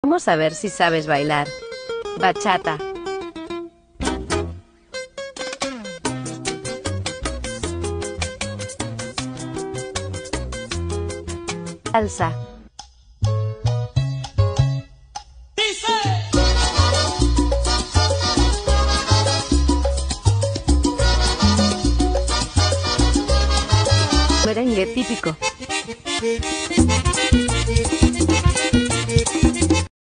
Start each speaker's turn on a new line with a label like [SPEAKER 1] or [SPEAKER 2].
[SPEAKER 1] Vamos a ver si sabes bailar. Bachata. Salsa. Merengue típico.